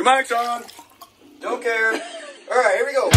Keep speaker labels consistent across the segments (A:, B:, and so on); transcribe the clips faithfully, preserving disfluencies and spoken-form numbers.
A: Your mic's on. Don't care. Alright, here we go.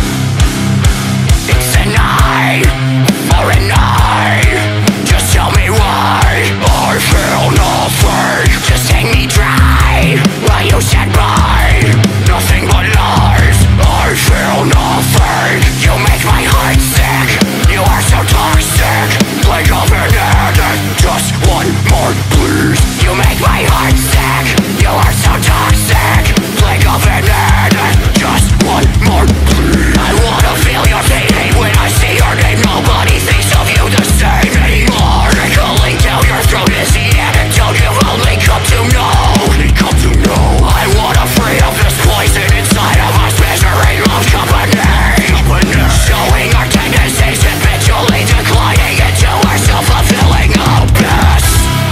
B: It's a night for a night. Just tell me why I feel nothing. Just hang me dry while you stand by. Nothing but lies. I feel nothing. You make my heart sick. You are so toxic. Like of an addict. Just one more please. You make my heart sick. You are so toxic. Like of an addict. Just one more please. I wanna feel your pain when I see your name. Nobody thinks of you the same anymore. Trickling down your throat is the anecdote you've only come to know. Only come to know. I wanna free of this poison inside of us. Misery loves company. Company. Showing our tendencies, habitually declining into our self-fulfilling abyss.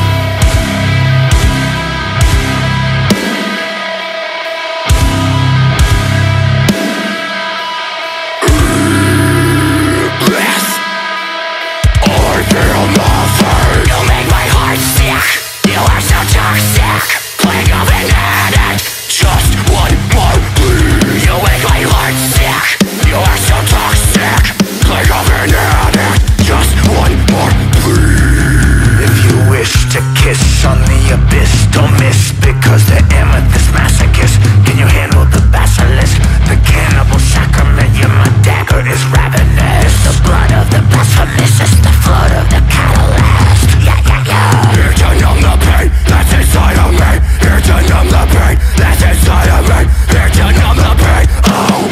B: I feel nothing. You make my heart sick. You are so toxic. Plague of an addict. Just one more please. You make my heart sick. You are so toxic. Plague of an addict. Just one more please.
C: If you wish to kiss on the abyss, don't miss, because the amethyst masochist. Can you handle the basilisk? The cannibal sacrament, yeah, my dagger is ravenous. The blood of the blasphemous is the flood of the catalyst. Yeah, yeah, yeah.
B: Here to numb the pain that's inside of me. Here to numb the pain that's inside of me. Here to numb the pain. Oh.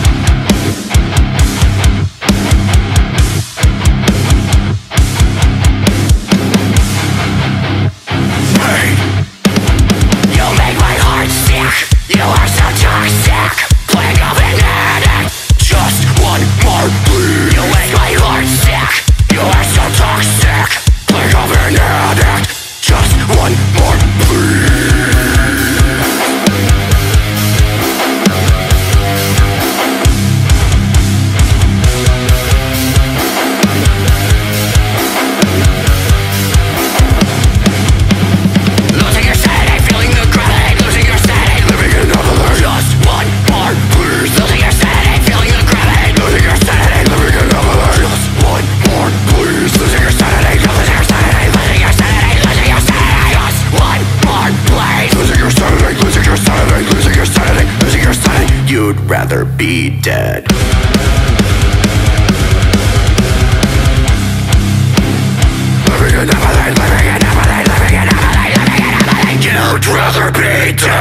B: Pain. You make my heart sick. You are so toxic. Plague of an addict. Just one more please. You make my heart sick. You are so toxic. Plague of an addict. Just one more please. Losing your sanity, feeling the gravity. Losing your sanity, living in another life. Just one more please. Losing your sanity, feeling the gravity. Losing your sanity, living in another life. Just one more please. Losing your sanity, losing your sanity, losing your sanity, losing your sanity. Just one more please. Losing your sanity, losing your sanity, losing your sanity, losing your sanity. You'd rather be dead. Living in another life, living in another life, living in another life, living in another life. You'd rather be dead.